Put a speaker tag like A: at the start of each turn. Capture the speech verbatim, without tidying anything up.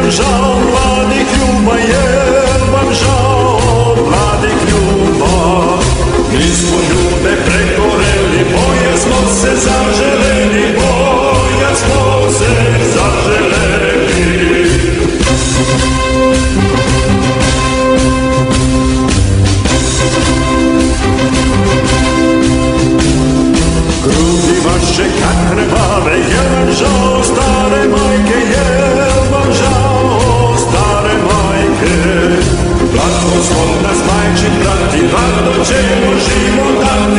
A: vam žao mladih ljuba, jel vam žao mladih ljuba? Mi smo ljude pregoreli, boja smo se zaželeli, boja smo se zaželeli. Grudi vaše kad krvave, jel vam žao stare majke, jel vam žao stare majke? Blagoslov nas majčin prati, rado ćemo život dati.